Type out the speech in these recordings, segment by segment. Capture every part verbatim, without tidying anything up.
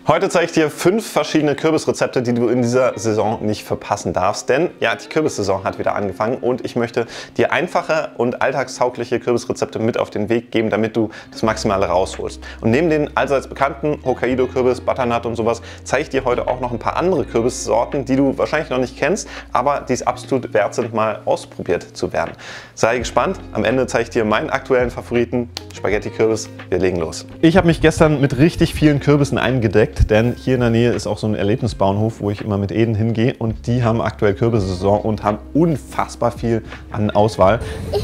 Heute zeige ich dir fünf verschiedene Kürbisrezepte, die du in dieser Saison nicht verpassen darfst. Denn ja, die Kürbissaison hat wieder angefangen und ich möchte dir einfache und alltagstaugliche Kürbisrezepte mit auf den Weg geben, damit du das Maximale rausholst. Und neben den allseits bekannten Hokkaido-Kürbis, Butternut und sowas, zeige ich dir heute auch noch ein paar andere Kürbissorten, die du wahrscheinlich noch nicht kennst, aber die es absolut wert sind, mal ausprobiert zu werden. Sei gespannt, am Ende zeige ich dir meinen aktuellen Favoriten, Spaghetti-Kürbis. Wir legen los. Ich habe mich gestern mit richtig vielen Kürbissen eingedeckt. Denn hier in der Nähe ist auch so ein Erlebnisbauernhof, wo ich immer mit Eden hingehe und die haben aktuell Kürbissaison und haben unfassbar viel an Auswahl.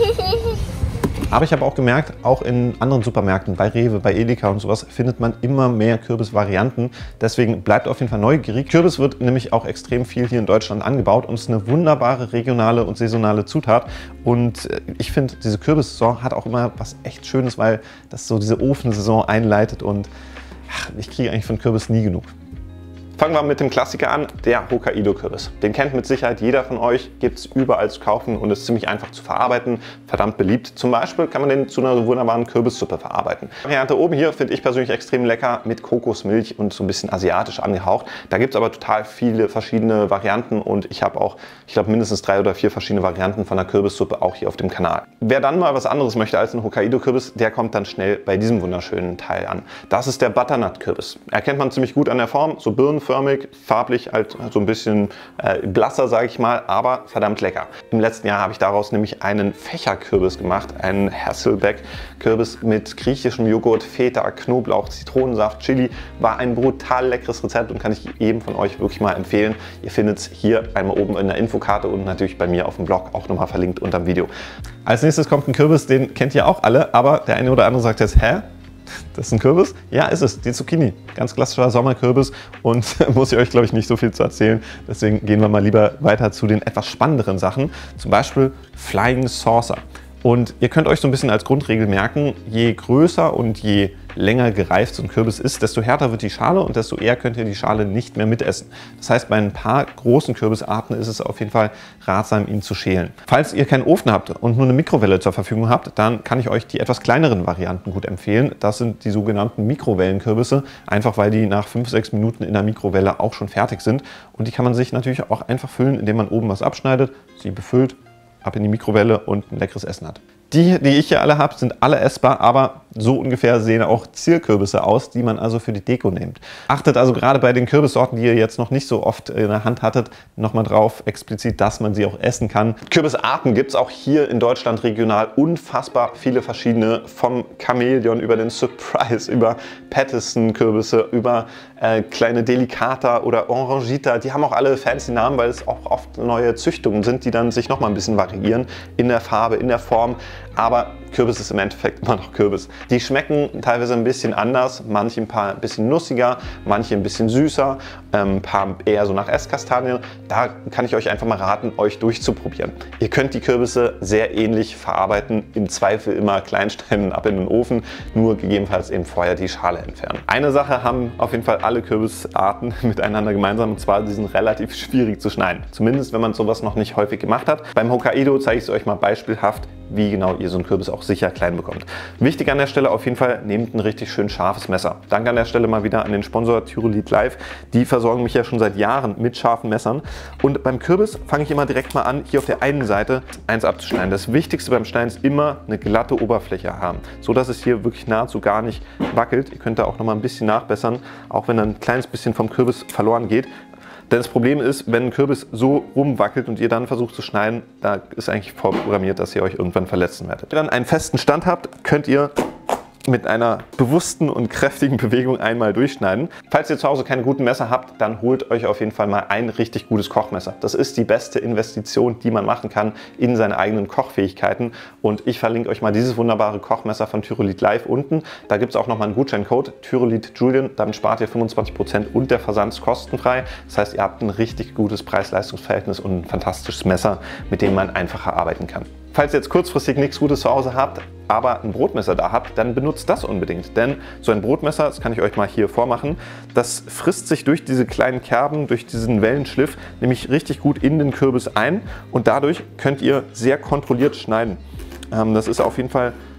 Aber ich habe auch gemerkt, auch in anderen Supermärkten, bei Rewe, bei Edeka und sowas, findet man immer mehr Kürbisvarianten. Deswegen bleibt auf jeden Fall neugierig. Kürbis wird nämlich auch extrem viel hier in Deutschland angebaut und ist eine wunderbare regionale und saisonale Zutat. Und ich finde, diese Kürbissaison hat auch immer was echt Schönes, weil das so diese Ofensaison einleitet und ich kriege eigentlich von Kürbis nie genug. Fangen wir mit dem Klassiker an, der Hokkaido-Kürbis. Den kennt mit Sicherheit jeder von euch, gibt es überall zu kaufen und ist ziemlich einfach zu verarbeiten, verdammt beliebt. Zum Beispiel kann man den zu einer wunderbaren Kürbissuppe verarbeiten. Die Variante oben hier finde ich persönlich extrem lecker mit Kokosmilch und so ein bisschen asiatisch angehaucht. Da gibt es aber total viele verschiedene Varianten und ich habe auch, ich glaube, mindestens drei oder vier verschiedene Varianten von der Kürbissuppe auch hier auf dem Kanal. Wer dann mal was anderes möchte als ein Hokkaido-Kürbis, der kommt dann schnell bei diesem wunderschönen Teil an. Das ist der Butternut-Kürbis. Erkennt man ziemlich gut an der Form, so birnenförmig. Farblich halt so ein bisschen äh, blasser, sage ich mal, aber verdammt lecker. Im letzten Jahr habe ich daraus nämlich einen Fächerkürbis gemacht, einen Hasselback-Kürbis mit griechischem Joghurt, Feta, Knoblauch, Zitronensaft, Chili. War ein brutal leckeres Rezept und kann ich jedem von euch wirklich mal empfehlen. Ihr findet es hier einmal oben in der Infokarte und natürlich bei mir auf dem Blog auch nochmal verlinkt unter dem Video. Als nächstes kommt ein Kürbis, den kennt ihr auch alle, aber der eine oder andere sagt jetzt, hä? Das ist ein Kürbis? Ja, ist es. Die Zucchini. Ganz klassischer Sommerkürbis und muss ich euch, glaube ich, nicht so viel zu erzählen. Deswegen gehen wir mal lieber weiter zu den etwas spannenderen Sachen. Zum Beispiel Flying Saucer. Und ihr könnt euch so ein bisschen als Grundregel merken, je größer und je länger gereift so ein Kürbis ist, desto härter wird die Schale und desto eher könnt ihr die Schale nicht mehr mitessen. Das heißt, bei ein paar großen Kürbisarten ist es auf jeden Fall ratsam, ihn zu schälen. Falls ihr keinen Ofen habt und nur eine Mikrowelle zur Verfügung habt, dann kann ich euch die etwas kleineren Varianten gut empfehlen. Das sind die sogenannten Mikrowellenkürbisse, einfach weil die nach fünf, sechs Minuten in der Mikrowelle auch schon fertig sind. Und die kann man sich natürlich auch einfach füllen, indem man oben was abschneidet, sie befüllt, ab in die Mikrowelle und ein leckeres Essen hat. Die, die ich hier alle habe, sind alle essbar, aber so ungefähr sehen auch Zierkürbisse aus, die man also für die Deko nimmt. Achtet also gerade bei den Kürbissorten, die ihr jetzt noch nicht so oft in der Hand hattet, nochmal drauf explizit, dass man sie auch essen kann. Kürbisarten gibt es auch hier in Deutschland regional unfassbar viele verschiedene, vom Chamäleon über den Surprise, über Pattison-Kürbisse, über äh, kleine Delicata oder Orangita. Die haben auch alle fancy Namen, weil es auch oft neue Züchtungen sind, die dann sich nochmal ein bisschen variieren in der Farbe, in der Form. Aber Kürbis ist im Endeffekt immer noch Kürbis. Die schmecken teilweise ein bisschen anders, manche ein paar ein bisschen nussiger, manche ein bisschen süßer, ein paar eher so nach Esskastanien. Da kann ich euch einfach mal raten, euch durchzuprobieren. Ihr könnt die Kürbisse sehr ähnlich verarbeiten, im Zweifel immer klein schneiden, ab in den Ofen, nur gegebenenfalls eben vorher die Schale entfernen. Eine Sache haben auf jeden Fall alle Kürbisarten miteinander gemeinsam, und zwar, sie sind relativ schwierig zu schneiden. Zumindest, wenn man sowas noch nicht häufig gemacht hat. Beim Hokkaido zeige ich es euch mal beispielhaft, wie genau ihr so einen Kürbis auch sicher klein bekommt. Wichtig an der Stelle auf jeden Fall, nehmt ein richtig schön scharfes Messer. Danke an der Stelle mal wieder an den Sponsor Tyrolit Live. Die versorgen mich ja schon seit Jahren mit scharfen Messern. Und beim Kürbis fange ich immer direkt mal an, hier auf der einen Seite eins abzuschneiden. Das Wichtigste beim Schneiden ist immer eine glatte Oberfläche haben, so dass es hier wirklich nahezu gar nicht wackelt. Ihr könnt da auch noch mal ein bisschen nachbessern, auch wenn dann ein kleines bisschen vom Kürbis verloren geht. Denn das Problem ist, wenn ein Kürbis so rumwackelt und ihr dann versucht zu schneiden, da ist eigentlich vorprogrammiert, dass ihr euch irgendwann verletzen werdet. Wenn ihr dann einen festen Stand habt, könnt ihr mit einer bewussten und kräftigen Bewegung einmal durchschneiden. Falls ihr zu Hause keine guten Messer habt, dann holt euch auf jeden Fall mal ein richtig gutes Kochmesser. Das ist die beste Investition, die man machen kann in seine eigenen Kochfähigkeiten. Und ich verlinke euch mal dieses wunderbare Kochmesser von Tyrolit Live unten. Da gibt es auch noch mal einen Gutscheincode, Tyrolit Julian. Damit spart ihr fünfundzwanzig Prozent und der Versand ist kostenfrei. Das heißt, ihr habt ein richtig gutes Preis-Leistungs-Verhältnis und ein fantastisches Messer, mit dem man einfacher arbeiten kann. Falls ihr jetzt kurzfristig nichts Gutes zu Hause habt, aber ein Brotmesser da habt, dann benutzt das unbedingt. Denn so ein Brotmesser, das kann ich euch mal hier vormachen, das frisst sich durch diese kleinen Kerben, durch diesen Wellenschliff, nämlich richtig gut in den Kürbis ein und dadurch könnt ihr sehr kontrolliert schneiden. Ähm, das ist auf jeden Fall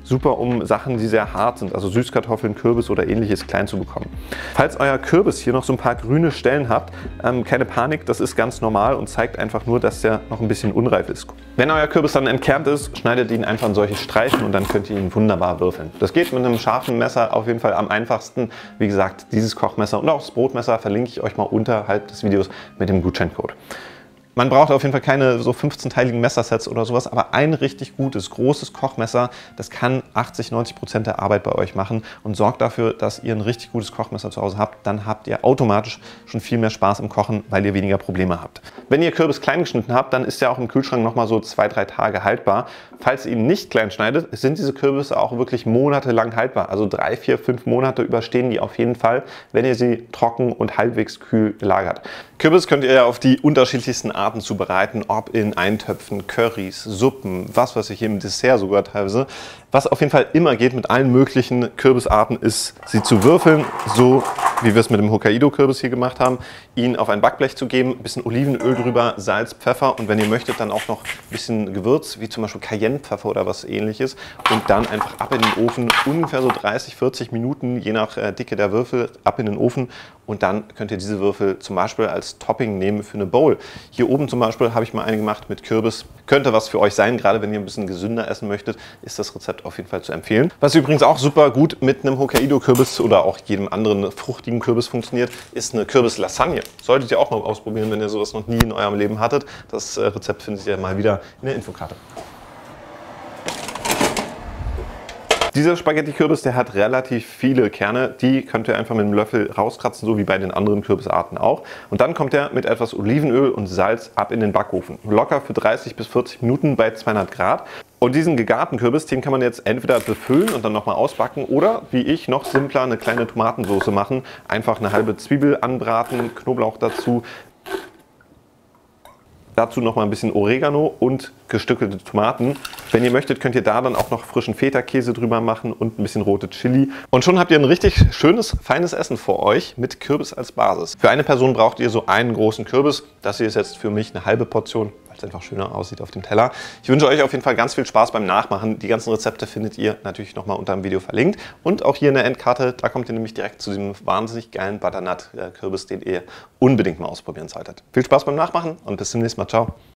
super, um Sachen, die sehr hart sind, also Süßkartoffeln, Kürbis oder ähnliches, klein zu bekommen. Falls euer Kürbis hier noch so ein paar grüne Stellen habt, ähm, keine Panik, das ist ganz normal und zeigt einfach nur, dass der noch ein bisschen unreif ist. Wenn euer Kürbis dann entkernt ist, schneidet ihn einfach in solche Streifen und dann könnt ihr ihn wunderbar würfeln. Das geht mit einem scharfen Messer auf jeden Fall am einfachsten. Wie gesagt, dieses Kochmesser und auch das Brotmesser verlinke ich euch mal unterhalb des Videos mit dem Gutscheincode. Man braucht auf jeden Fall keine so fünfzehnteiligen Messersets oder sowas, aber ein richtig gutes, großes Kochmesser, das kann achtzig, neunzig Prozent der Arbeit bei euch machen und sorgt dafür, dass ihr ein richtig gutes Kochmesser zu Hause habt. Dann habt ihr automatisch schon viel mehr Spaß im Kochen, weil ihr weniger Probleme habt. Wenn ihr Kürbis klein geschnitten habt, dann ist der auch im Kühlschrank noch mal so zwei, drei Tage haltbar. Falls ihr ihn nicht klein schneidet, sind diese Kürbisse auch wirklich monatelang haltbar. Also drei, vier, fünf Monate überstehen die auf jeden Fall, wenn ihr sie trocken und halbwegs kühl lagert. Kürbis könnt ihr ja auf die unterschiedlichsten Arten zubereiten, ob in Eintöpfen, Currys, Suppen, was weiß ich, im Dessert sogar teilweise. Was auf jeden Fall immer geht mit allen möglichen Kürbisarten ist, sie zu würfeln, so wie wir es mit dem Hokkaido-Kürbis hier gemacht haben, ihn auf ein Backblech zu geben, ein bisschen Olivenöl drüber, Salz, Pfeffer und wenn ihr möchtet, dann auch noch ein bisschen Gewürz, wie zum Beispiel Cayennepfeffer oder was ähnliches und dann einfach ab in den Ofen, ungefähr so dreißig, vierzig Minuten, je nach äh, Dicke der Würfel, ab in den Ofen und dann könnt ihr diese Würfel zum Beispiel als Topping nehmen für eine Bowl. Hier oben zum Beispiel habe ich mal eine gemacht mit Kürbis. Könnte was für euch sein, gerade wenn ihr ein bisschen gesünder essen möchtet, ist das Rezept auf jeden Fall zu empfehlen. Was übrigens auch super gut mit einem Hokkaido-Kürbis oder auch jedem anderen fruchtigen Kürbis funktioniert, ist eine Kürbis-Lasagne. Solltet ihr auch mal ausprobieren, wenn ihr sowas noch nie in eurem Leben hattet. Das äh, Rezept findet ihr mal wieder in der Infokarte. Dieser Spaghetti-Kürbis, der hat relativ viele Kerne, die könnt ihr einfach mit einem Löffel rauskratzen, so wie bei den anderen Kürbisarten auch. Und dann kommt er mit etwas Olivenöl und Salz ab in den Backofen. Locker für dreißig bis vierzig Minuten bei zweihundert Grad. Und diesen gegarten Kürbis, den kann man jetzt entweder befüllen und dann nochmal ausbacken oder, wie ich, noch simpler eine kleine Tomatensauce machen. Einfach eine halbe Zwiebel anbraten, Knoblauch dazu. Dazu noch mal ein bisschen Oregano und gestückelte Tomaten. Wenn ihr möchtet, könnt ihr da dann auch noch frischen Feta-Käse drüber machen und ein bisschen rote Chili. Und schon habt ihr ein richtig schönes, feines Essen vor euch mit Kürbis als Basis. Für eine Person braucht ihr so einen großen Kürbis. Das hier ist jetzt für mich eine halbe Portion, weil es einfach schöner aussieht auf dem Teller. Ich wünsche euch auf jeden Fall ganz viel Spaß beim Nachmachen. Die ganzen Rezepte findet ihr natürlich noch mal unter dem Video verlinkt. Und auch hier in der Endkarte, da kommt ihr nämlich direkt zu diesem wahnsinnig geilen Butternut-Kürbis, den ihr unbedingt mal ausprobieren solltet. Viel Spaß beim Nachmachen und bis zum nächsten Mal. Ciao.